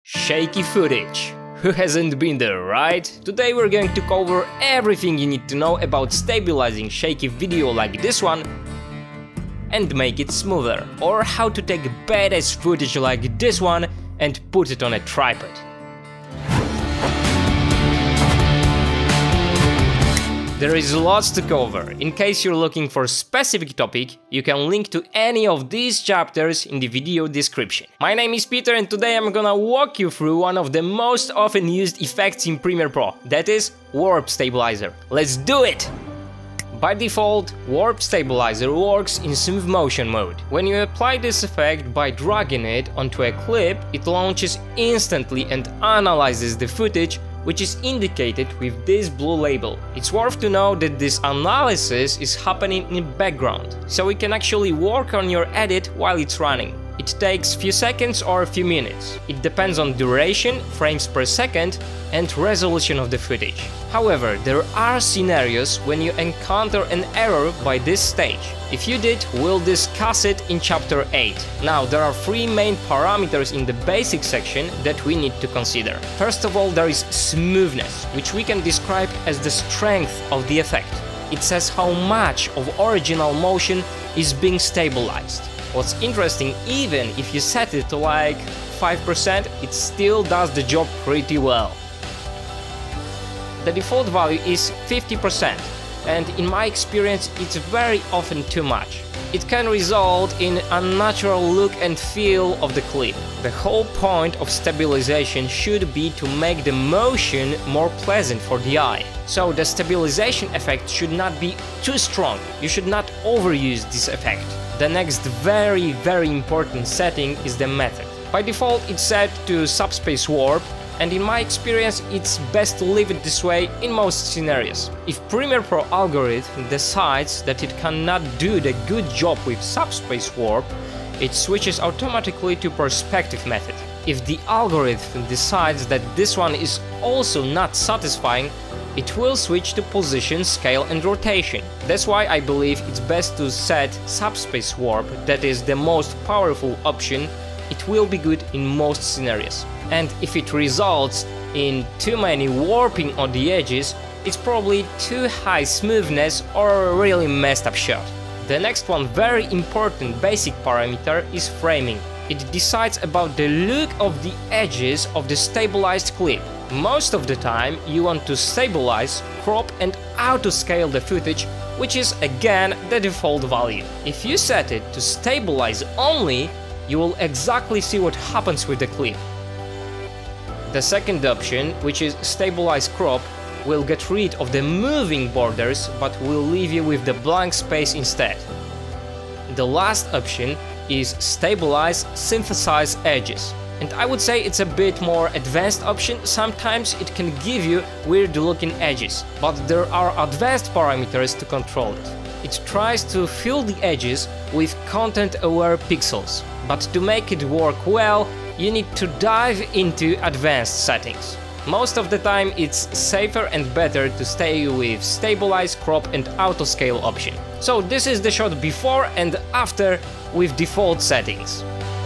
Shaky footage. Who hasn't been there, right? Today we're going to cover everything you need to know about stabilizing shaky video like this one and make it smoother, or how to take badass footage like this one and put it on a tripod. There is lots to cover. In case you're looking for a specific topic, you can link to any of these chapters in the video description. My name is Peter and today I'm gonna walk you through one of the most often used effects in Premiere Pro, that is Warp Stabilizer. Let's do it! By default, Warp Stabilizer works in smooth motion mode. When you apply this effect by dragging it onto a clip, it launches instantly and analyzes the footage, which is indicated with this blue label. It's worth to know that this analysis is happening in the background, so we can actually work on your edit while it's running. It takes few seconds or a few minutes. It depends on duration, frames per second, and resolution of the footage. However, there are scenarios when you encounter an error by this stage. If you did, we'll discuss it in chapter 8. Now, there are three main parameters in the basic section that we need to consider. First of all, there is smoothness, which we can describe as the strength of the effect. It says how much of original motion is being stabilized. What's interesting, even if you set it to like 5%, it still does the job pretty well. The default value is 50%, and in my experience it's very often too much. It can result in an unnatural look and feel of the clip. The whole point of stabilization should be to make the motion more pleasant for the eye. So the stabilization effect should not be too strong. You should not overuse this effect. The next very important setting is the method. By default it's set to subspace warp, and in my experience it's best to leave it this way in most scenarios. If Premiere Pro algorithm decides that it cannot do the good job with subspace warp, it switches automatically to perspective method. If the algorithm decides that this one is also not satisfying, it will switch to position, scale and rotation. That's why I believe it's best to set subspace warp, that is the most powerful option. It will be good in most scenarios. And if it results in too many warping on the edges, it's probably too high smoothness or a really messed up shot. The next one very important basic parameter is framing. It decides about the look of the edges of the stabilized clip. Most of the time you want to stabilize, crop and auto-scale the footage, which is again the default value. If you set it to stabilize only, you will exactly see what happens with the clip. The second option, which is stabilize crop, will get rid of the moving borders but will leave you with the blank space instead. The last option is stabilize synthesize edges. And I would say it's a bit more advanced option. Sometimes it can give you weird looking edges, but there are advanced parameters to control it. It tries to fill the edges with content-aware pixels, but to make it work well, you need to dive into advanced settings. Most of the time it's safer and better to stay with stabilize, crop and auto-scale option. So this is the shot before and after with default settings.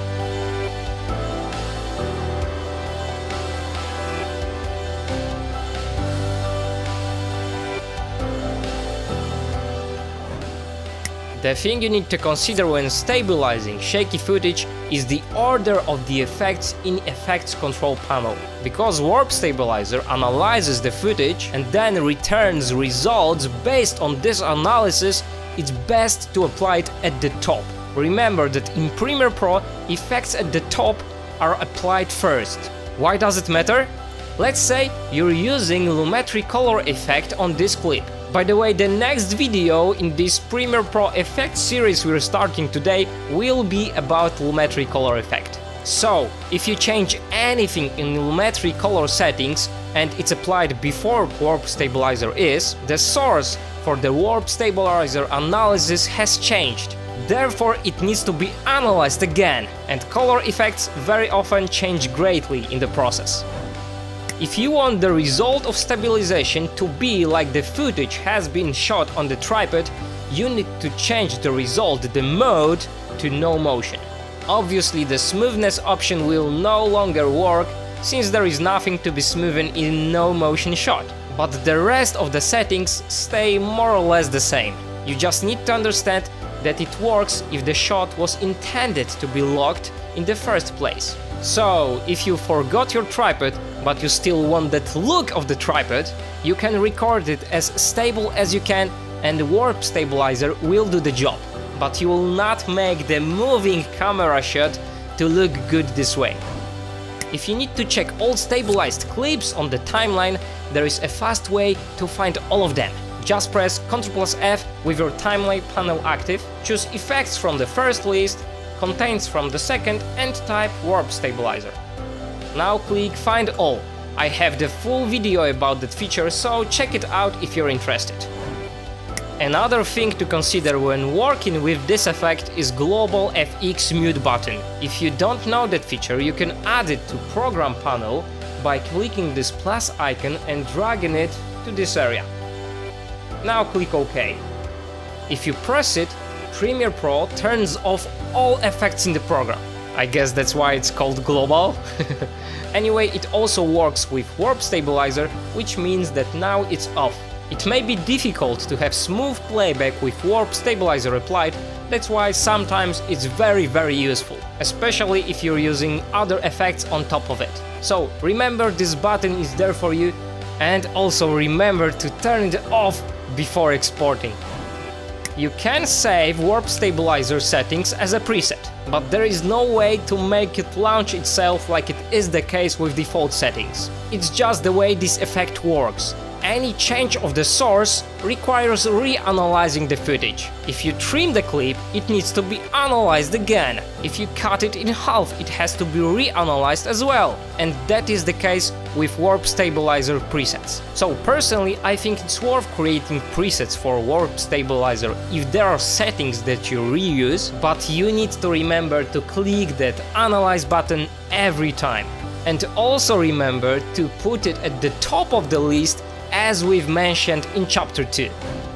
The thing you need to consider when stabilizing shaky footage is the order of the effects in Effects Control panel. Because Warp Stabilizer analyzes the footage and then returns results based on this analysis, it's best to apply it at the top. Remember that in Premiere Pro, effects at the top are applied first. Why does it matter? Let's say you're using Lumetri color effect on this clip. By the way, the next video in this Premiere Pro effect series we're starting today will be about Lumetri color effect. So, if you change anything in Lumetri color settings and it's applied before Warp Stabilizer is, the source for the Warp Stabilizer analysis has changed. Therefore, it needs to be analyzed again, and color effects very often change greatly in the process. If you want the result of stabilization to be like the footage has been shot on the tripod, you need to change the result, the mode, to no motion. Obviously the smoothness option will no longer work since there is nothing to be smoothened in no motion shot. But the rest of the settings stay more or less the same. You just need to understand that it works if the shot was intended to be locked in the first place. So, if you forgot your tripod, but you still want that look of the tripod, you can record it as stable as you can and the warp stabilizer will do the job. But you will not make the moving camera shot to look good this way. If you need to check all stabilized clips on the timeline, there is a fast way to find all of them. Just press Ctrl+F with your timeline panel active, choose Effects from the first list, Contains from the second and type Warp Stabilizer. Now click Find All. I have the full video about that feature, so check it out if you're interested. Another thing to consider when working with this effect is Global FX Mute button. If you don't know that feature, you can add it to Program panel by clicking this plus icon and dragging it to this area. Now click OK. If you press it, Premiere Pro turns off all effects in the program. I guess that's why it's called Global. Anyway, it also works with Warp Stabilizer, which means that now it's off. It may be difficult to have smooth playback with Warp Stabilizer applied, that's why sometimes it's very useful, especially if you're using other effects on top of it. So remember, this button is there for you, and also remember to turn it off before exporting. You can save Warp Stabilizer settings as a preset, but there is no way to make it launch itself like it is the case with default settings. It's just the way this effect works. Any change of the source requires reanalyzing the footage. If you trim the clip, it needs to be analyzed again. If you cut it in half, it has to be reanalyzed as well. And that is the case with Warp Stabilizer presets. So personally, I think it's worth creating presets for Warp Stabilizer if there are settings that you reuse, but you need to remember to click that Analyze button every time. And also remember to put it at the top of the list, as we've mentioned in chapter 2.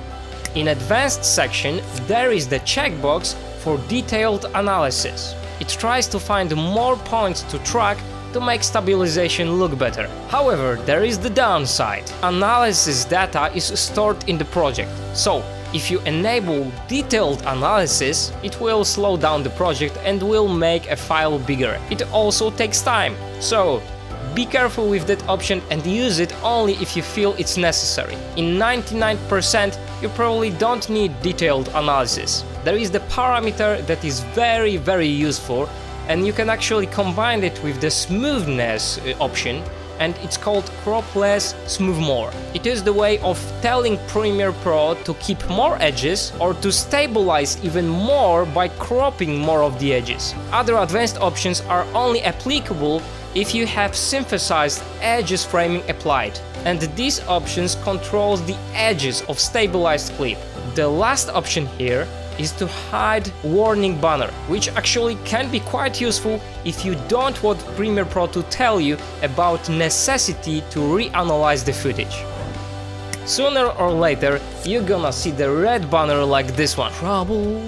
In advanced section, there is the checkbox for detailed analysis. It tries to find more points to track to make stabilization look better. However, there is the downside. Analysis data is stored in the project. So, if you enable detailed analysis, it will slow down the project and will make a file bigger. It also takes time. So, be careful with that option and use it only if you feel it's necessary. In 99%, you probably don't need detailed analysis. There is the parameter that is very useful, and you can actually combine it with the smoothness option, and it's called Crop Less, Smooth More. It is the way of telling Premiere Pro to keep more edges or to stabilize even more by cropping more of the edges. Other advanced options are only applicable if you have synthesized edges framing applied, and these options controls the edges of stabilized clip. The last option here is to hide warning banner, which actually can be quite useful if you don't want Premiere Pro to tell you about necessity to reanalyze the footage. Sooner or later, you're gonna see the red banner like this one. Trouble.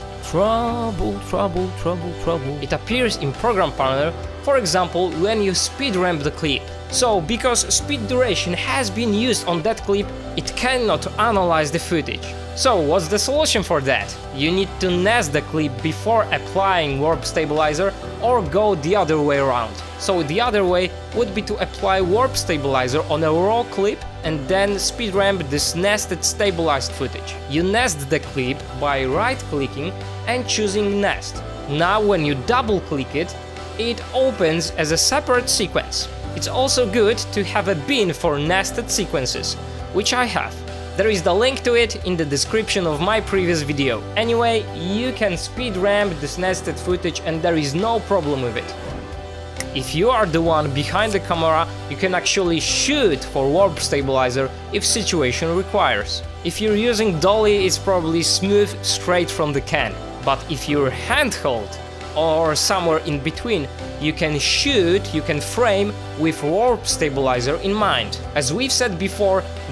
It appears in Program Panel, for example, when you speed ramp the clip. So, because speed duration has been used on that clip, it cannot analyze the footage. So, what's the solution for that? You need to nest the clip before applying Warp Stabilizer or go the other way around. So, the other way would be to apply Warp Stabilizer on a raw clip and then speed ramp this nested stabilized footage. You nest the clip by right-clicking and choosing Nest. Now, when you double-click it, it opens as a separate sequence. It's also good to have a bin for nested sequences, which I have. There is the link to it in the description of my previous video. Anyway, you can speed ramp this nested footage and there is no problem with it. If you are the one behind the camera, you can actually shoot for Warp Stabilizer if situation requires. If you're using dolly, it's probably smooth straight from the can. But if you're handheld or somewhere in between, you can shoot, you can frame with Warp Stabilizer in mind. As we've said before,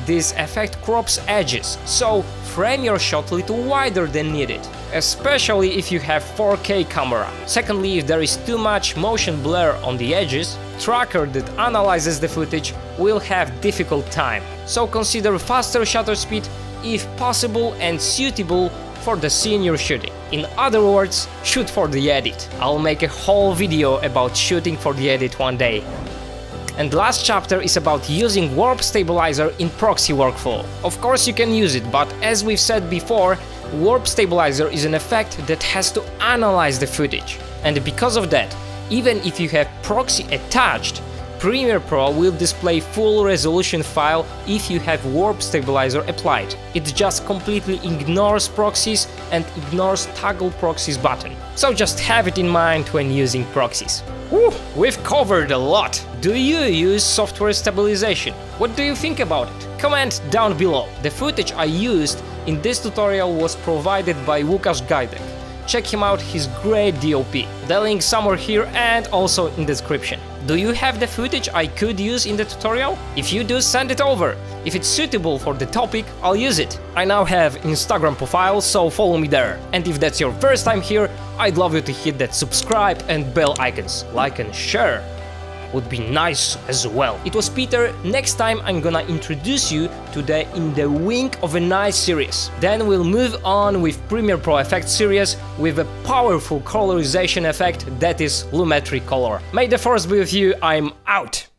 this effect crops edges, so frame your shot a little wider than needed, especially if you have 4K camera. Secondly, if there is too much motion blur on the edges, tracker that analyzes the footage will have difficult time. So consider faster shutter speed if possible and suitable for the scene you're shooting. In other words, shoot for the edit. I'll make a whole video about shooting for the edit one day. And last chapter is about using warp stabilizer in proxy workflow. Of course you can use it, but as we've said before, warp stabilizer is an effect that has to analyze the footage. And because of that, even if you have proxy attached, Premiere Pro will display full resolution file if you have warp stabilizer applied. It just completely ignores proxies and ignores toggle proxies button. So just have it in mind when using proxies. Whew, we've covered a lot. Do you use software stabilization? What do you think about it? Comment down below. The footage I used in this tutorial was provided by Lukasz Gajdek. Check him out, he's great DOP. The link somewhere here and also in the description. Do you have the footage I could use in the tutorial? If you do, send it over. If it's suitable for the topic, I'll use it. I now have Instagram profile, so follow me there. And if that's your first time here, I'd love you to hit that subscribe and bell icons. Like and share would be nice as well. It was Peter. Next time I'm gonna introduce you to the In the Wing of a Nice series. Then we'll move on with Premiere Pro Effects series with a powerful colorization effect that is Lumetri Color. May the force be with you, I'm out!